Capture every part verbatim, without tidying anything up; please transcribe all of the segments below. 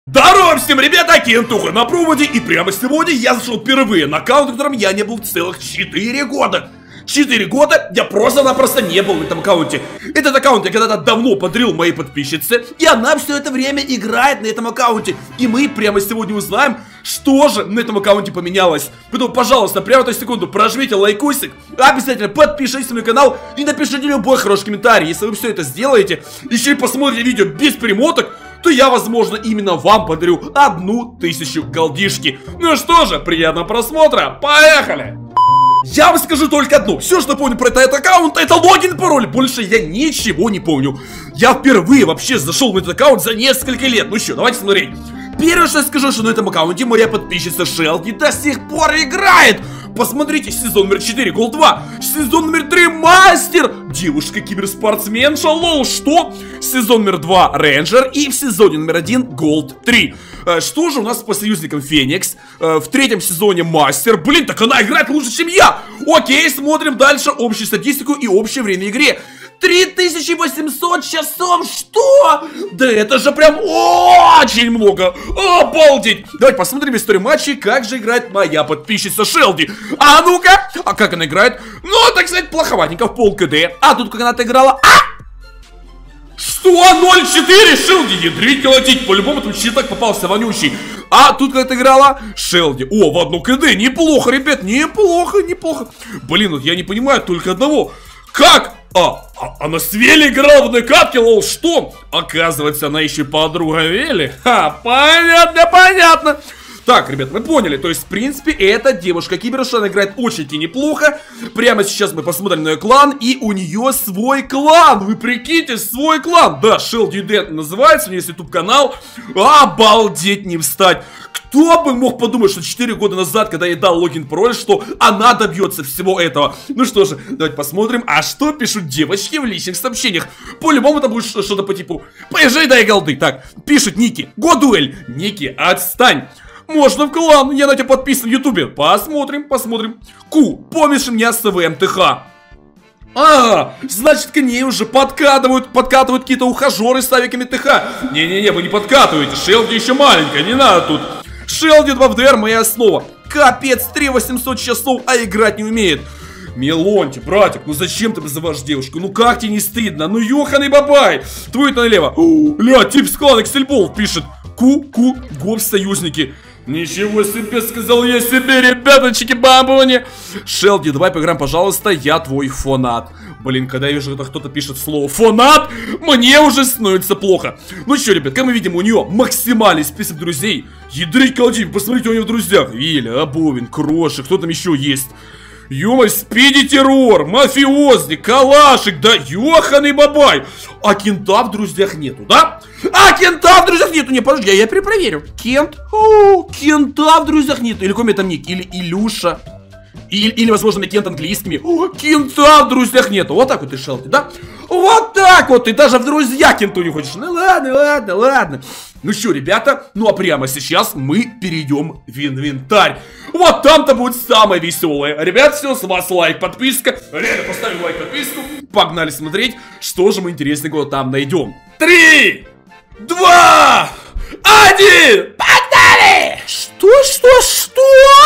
Здорово всем, ребята, Кентуха на проводе, и прямо сегодня я зашел впервые на аккаунт, на котором я не был целых четыре года. четыре года я просто-напросто не был на этом аккаунте. Этот аккаунт я когда-то давно подарил моей подписчице, и она все это время играет на этом аккаунте. И мы прямо сегодня узнаем, что же на этом аккаунте поменялось. Поэтому, пожалуйста, прямо в эту секунду прожмите лайкусик, обязательно подпишитесь на мой канал и напишите любой хороший комментарий. Если вы все это сделаете, еще и посмотрите видео без перемоток, то я, возможно, именно вам подарю одну тысячу голдишки. Ну что же, приятного просмотра, поехали! Я вам скажу только одно. Все, что помню про этот аккаунт, это логин и пароль. Больше я ничего не помню. Я впервые вообще зашел на этот аккаунт за несколько лет. Ну что, давайте смотреть. Первое, что я скажу, что на этом аккаунте моя подписчица Шелди до сих пор играет. Посмотрите, сезон номер четыре, Голд два. Сезон номер три, Мастер. Девушка-киберспортсменша, лол, что? Сезон номер два, Рейнджер. И в сезоне номер один, Голд три. Что же у нас по союзникам? Феникс. В третьем сезоне Мастер. Блин, так она играет лучше, чем я. Окей, смотрим дальше общую статистику и общее время игре. три тысячи восемьсот часов, что? Да это же прям очень много. Обалдеть. Давайте посмотрим историю матчей, как же играет моя подписчица Шелди. А ну-ка, а как она играет? Ну, так сказать, плоховатенько, в пол КД. А тут как она отыграла? А! Что? ноль четыре, Шелди, ядрить колотить. По-любому там щиток попался вонючий. А тут как отыграла? Шелди. О, в одну КД. Неплохо, ребят, неплохо, неплохо. Блин, вот я не понимаю только одного. Как? А, а она с Вели играла в одной катке, лол, что? Оказывается, она еще и подруга Вели. Ха, понятно, понятно. Так, ребят, мы поняли, то есть, в принципе, эта девушка-киберша, она играет очень-таки неплохо. Прямо сейчас мы посмотрим на ее клан, и у нее свой клан. Вы прикиньте, свой клан. Да, Шелди Дэн называется, у нее есть ютуб-канал. Обалдеть, не встать. Кто бы мог подумать, что четыре года назад, когда я дал логин-пароль, что она добьется всего этого. Ну что же, давайте посмотрим, а что пишут девочки в личных сообщениях. По-любому это будет что-то по типу: поезжай, дай голды. Так, пишет Ники: Годуэль. Ники, отстань. Можно в клан, я на тебя подписан в ютубе. Посмотрим, посмотрим. Ку, помнишь меня с ВМТХ? А, значит, к ней уже подкатывают, подкатывают какие-то ухажеры с авиками ТХ. Не-не-не, вы не подкатываете, Шелди еще маленькая, не надо тут. Шелди два в ДР моя основа. Капец, три тысячи восемьсот часов, а играть не умеет. Мелонти, братик, ну зачем ты вызываешь девушку? Ну как тебе не стыдно? Ну ёханый бабай. Твой-то налево. Ля, тип с клана Эксельбол пишет: Ку-ку, гоп союзники. Ничего себе, сказал я себе, ребяточки, бабуни. Шелди, давай поиграем, пожалуйста, я твой фанат. Блин, когда я вижу, когда кто-то пишет слово фанат, мне уже становится плохо. Ну что, ребят, как мы видим, у нее максимальный список друзей. Ядрить колотить, посмотрите, у нее в друзьях Виля, Абовин, Крошик, кто там еще есть? Ё-моё, Спиди Террор, Мафиозник, Калашик, да ёханый бабай. А Кента в друзьях нету, да? А Кента в друзьях нету, не, подожди, я, я перепроверю. Кент, о, Кента в друзьях нету, или какой там ник, или Илюша. Или, или возможно, Кент английскими. О, Кента в друзьях нету, вот так вот ты, Шелди, да? Вот так вот, ты даже в друзья Кенту не хочешь. Ну ладно, ладно, ладно. Ну что, ребята, ну а прямо сейчас мы перейдем в инвентарь. Вот там-то будет самое веселое. Ребят, все, с вас лайк, подписка. Реально, поставим лайк, подписку. Погнали смотреть, что же мы интересного там найдем. Три, два, один, погнали! Что, что, что?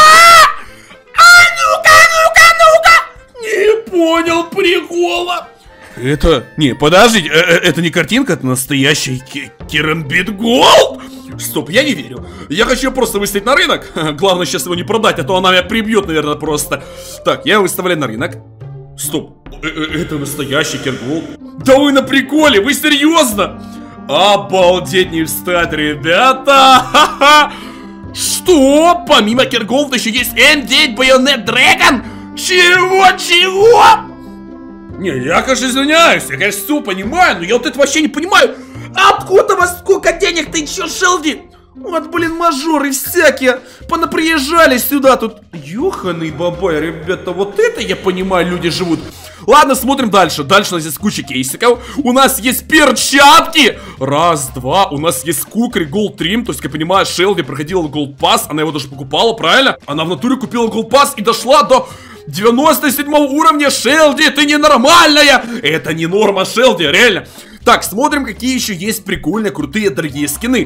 А ну-ка, ну-ка, ну-ка! Не понял прикола. Это... Не, подождите, это не картинка, это настоящий Керамбит Голд? Стоп, я не верю. Я хочу просто выставить на рынок. Главное сейчас его не продать, а то она меня прибьет, наверное, просто. Так, я выставляю на рынок. Стоп, это настоящий Керголд? Да вы на приколе, вы серьезно? Обалдеть, не встать, ребята. Ха-ха. Что? Помимо Керголда еще есть эм девять Bayonet Dragon? Чего, чего? Не, я, конечно, извиняюсь, я, конечно, все понимаю, но я вот это вообще не понимаю. Откуда у вас сколько денег, ты чё, Шелди? Вот, блин, мажоры всякие понаприезжали сюда тут. Ёханый бабай, ребята, вот это, я понимаю, люди живут. Ладно, смотрим дальше. Дальше у нас есть куча кейсиков. У нас есть перчатки. Раз, два. У нас есть кукри Gold Trim. То есть, я понимаю, Шелди проходила Gold Pass. Она его даже покупала, правильно? Она в натуре купила Gold Pass и дошла до девяносто седьмого уровня. Шелди, ты ненормальная. Это не норма, Шелди, реально. Так, смотрим, какие еще есть прикольные, крутые, дорогие скины.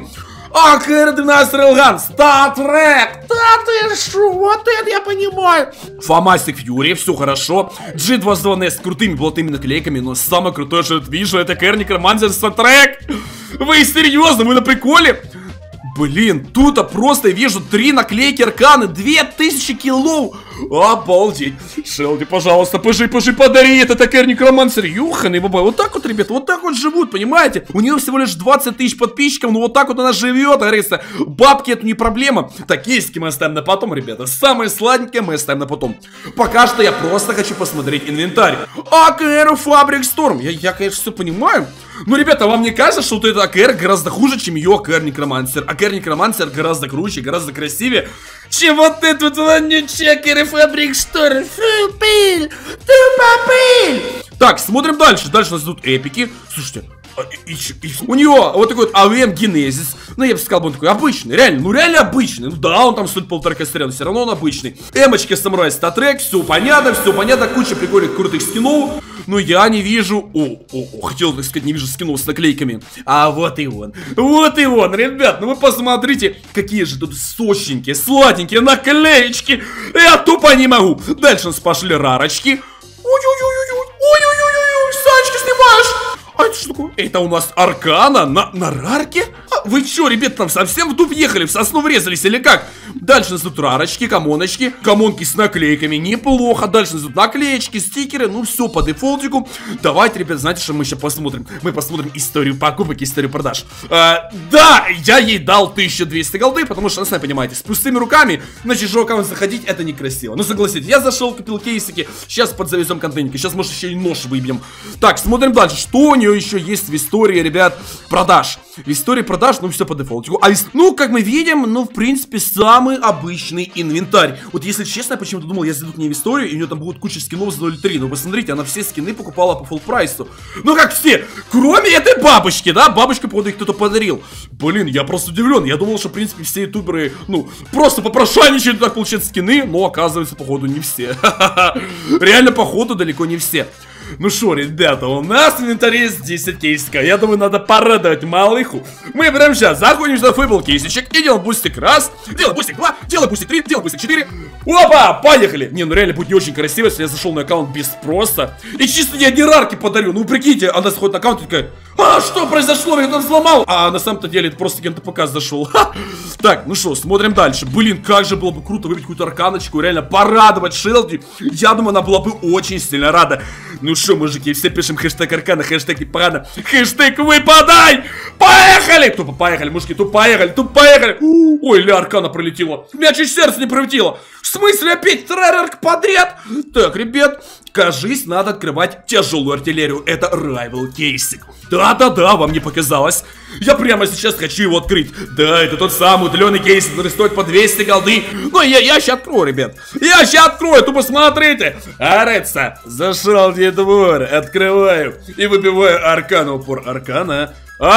А, КР двенадцать Рейлган, Статрек. Да ты шо, вот это я понимаю. Фломастик Фьюри, все хорошо. джи двадцать два Nest с крутыми болотными наклейками, но самое крутое, что я вижу, это КР Некромансер Статрек. Вы серьезно, вы на приколе? Блин, тут-то просто вижу три наклейки арканы, две тысячи киллов. Обалдеть. Шелди, пожалуйста, пожи, пожи, подари. Это такой некромансер. Юханый бабай. Вот так вот, ребята, вот так вот живут, понимаете? У нее всего лишь двадцать тысяч подписчиков, но вот так вот она живет, говорится. Бабки это не проблема. Так, кейсики мы оставим на потом, ребята. Самое сладенькое мы оставим на потом. Пока что я просто хочу посмотреть инвентарь. АКР Фабрик Сторм. Я, я, конечно, все понимаю. Но, ребята, вам не кажется, что вот это АКР гораздо хуже, чем ее АКР Некромансер? АКР Некромансер гораздо круче, гораздо красивее, чем вот этот вот АКР Фабрик Сторм. Фу, пыль, тупо пыль. Так, смотрим дальше. Дальше у нас идут эпики. Слушайте, и, и, и, у него вот такой вот АВМ Генезис. Ну, я бы сказал, он такой обычный, реально, ну реально обычный. Ну да, он там стоит полтора косаря, но все равно он обычный. Эмочки Самурай Статрек, все понятно, все понятно, куча прикольных крутых скинов. Но я не вижу, о, о, о, хотел, так сказать, не вижу скинов с наклейками. А вот и он, вот и он, ребят, ну вы посмотрите, какие же тут сочненькие, сладенькие наклеечки. Я тупо не могу. Дальше у нас пошли рарочки. Ой-ой-ой-ой, ой-ой-ой-ой, Санечка, снимаешь? А это что такое? Это у нас аркана на, на рарке? А, вы чё, ребята, там совсем в дуб ехали, в сосну врезались или как? Дальше у нас тут рарочки, комоночки, комонки с наклейками, неплохо. Дальше у нас тут наклеечки, стикеры, ну все по дефолтику. Давайте, ребят, знаете, что мы еще посмотрим? Мы посмотрим историю покупок, историю продаж. а, Да, я ей дал тысячу двести голды, потому что, ну, сами понимаете, с пустыми руками на чужой аккаунт заходить, это некрасиво. Ну, согласитесь, я зашел, купил кейсики, сейчас подзавезем контейнерки, сейчас, может, еще и нож выбьем. Так, смотрим дальше, что у нее еще есть в истории, ребят, продаж. В истории продаж, ну, все по дефолтику. А, ну, как мы видим, ну, в принципе, самый обычный инвентарь. Вот, если честно, я почему-то думал, я зайду к ней в историю, и у нее там будет куча скинов за ноль три. Но посмотрите, она все скины покупала по фулл прайсу. Ну, как все, кроме этой бабочки, да? Бабочка, походу, их кто-то подарил. Блин, я просто удивлен. Я думал, что, в принципе, все ютуберы, ну, просто попрошайничают, так получают скины, но, оказывается, походу, не все. Реально, походу, далеко не все. Ну шо, ребята, у нас в инвентаре есть десять кейсиков. Я думаю, надо порадовать малыху. Мы прямо сейчас заходим сюда в фейбл кейсичек и делаем бустик раз, делаем бустик два, делаем бустик три, делаем бустик четыре. Опа, поехали. Не, ну реально будет не очень красиво, если я зашел на аккаунт без спроса. И чисто я не рарки подарю. Ну прикиньте, она заходит на аккаунт и такая: а, что произошло? Я там взломал. А на самом-то деле это просто кем-то показ зашел. Ха. Так, ну что, смотрим дальше. Блин, как же было бы круто выбить какую-то арканочку, реально порадовать Шелди. Я думаю, она была бы очень сильно рада. Ну что, мужики, все пишем хэштег аркана, хэштег непогано, хэштег выпадай! Поехали! Тупо поехали, мужики, тупо поехали, тупо поехали! Ой, ля, аркана пролетела. У меня чуть сердце не пролетело. В смысле, опять вторая рарка подряд? Так, ребят, кажись, надо открывать тяжелую артиллерию. Это Rival кейсик. Да-да-да, вам не показалось. Я прямо сейчас хочу его открыть. Да, это тот самый удаленный кейсик, который стоит по двести голды. Ну, я, я сейчас открою, ребят. Я сейчас открою, тупо смотрите. Ареца, зашел в двор, открываю и выбиваю аркана, упор. Аркана.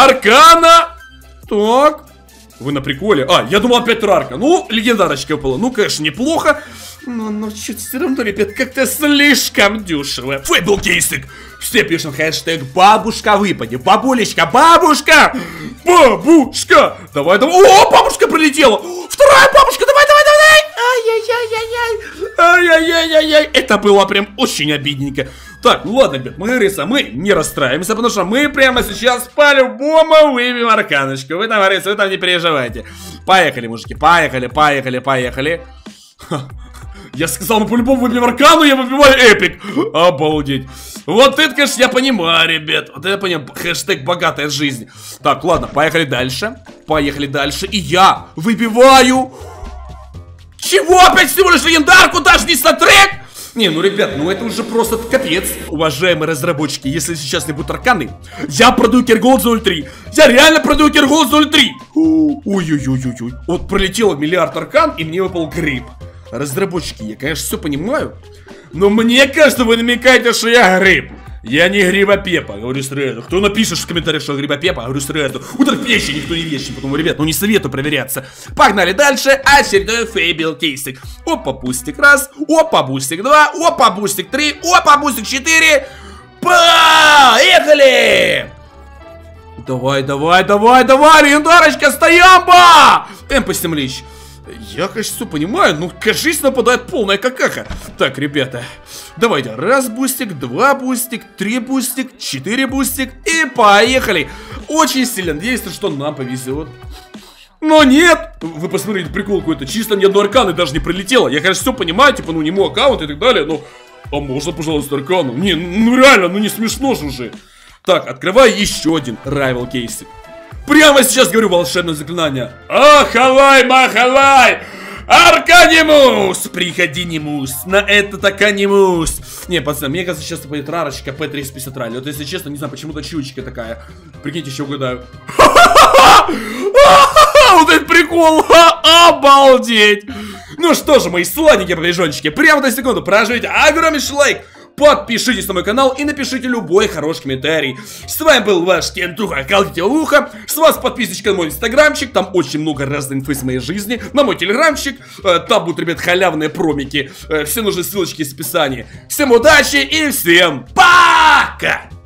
Аркана! Так. Вы на приколе? А, я думал опять рарка. Ну, легендарочка была. Ну, конечно, неплохо. Но, но чуть все равно, ребят, как-то слишком дешево. Фейбл кейсик. Все пишем хэштег бабушка выпади. Бабулечка, бабушка! Бабушка! Давай, давай. О, бабушка прилетела! Вторая бабушка, давай, давай, давай! Ай-яй-яй-яй! Ай-яй-яй-яй! Это было прям очень обидненько. Так, ну ладно, ребят, мы, говорится, мы не расстраиваемся, потому что мы прямо сейчас по-любому выбьем арканочку. Вы там, говорится, вы там не переживайте. Поехали, мужики, поехали, поехали, поехали. Ха. Я сказал, мы по-любому выбьем аркану, я выбиваю эпик. Обалдеть. Вот это, конечно, я понимаю, ребят. Вот это я понимаю, хэштег богатая жизнь. Так, ладно, поехали дальше. Поехали дальше. И я выбиваю... Чего? Опять всего лишь легендарку, даже не Статрек? Не, ну, ребят, ну это уже просто капец. Уважаемые разработчики, если сейчас не будут арканы, я продаю Кирголд за ноль три. Я реально продаю Кирголд за ноль три. Ой-ой-ой-ой-ой. Вот пролетело миллиард аркан, и мне выпал гриб. Разработчики, я, конечно, все понимаю, но мне кажется, вы намекаете, что я гриб. Я не Грибопепа, говорю сразу. Кто напишет в комментариях, что Грибопепа, говорю сразу. Удар печи никто не вещи, потому, ребят, ну не советую проверяться. Погнали дальше, очередной фейбл кейсик. Опа, бустик раз, опа, бустик два, опа, бустик три, опа, бустик четыре. Поехали! Давай, давай, давай, давай, легендарочка, стоямба! Темпо Семлич. Я, конечно, все понимаю, но, кажись, нападает полная какаха. Так, ребята, давайте. Раз бустик, два бустик, три бустик, четыре бустик и поехали. Очень сильно надеюсь, что нам повезет. Но нет! Вы посмотрите, прикол какой-то. Чисто ни одной арканы даже не прилетело. Я, конечно, все понимаю, типа, ну, не мой аккаунт и так далее, но... А можно, пожалуйста, аркану? Не, ну реально, ну не смешно же уже. Так, открываю еще один райвел кейсик. Прямо сейчас говорю волшебное заклинание. Ахалай, махалай! Арканимус! Приходи, Нимус, на этот Арканимус. Не, пацаны, мне кажется, сейчас пойдет рарочка пэ триста пятьдесят ралли. Вот если честно, не знаю, почему-то чучка такая. Прикиньте, еще угадаю. Вот это прикол! Обалдеть! Ну что же, мои сладенькие побежончики, прямо до секунды прожите огромнейший лайк. Подпишитесь на мой канал и напишите любой хороший комментарий. С вами был ваш Кентуха Калтилуха. С вас подписочка на мой инстаграмчик. Там очень много разной инфы с моей жизни. На мой телеграмчик. Там будут, ребят, халявные промики. Все нужные ссылочки в описании. Всем удачи и всем пока!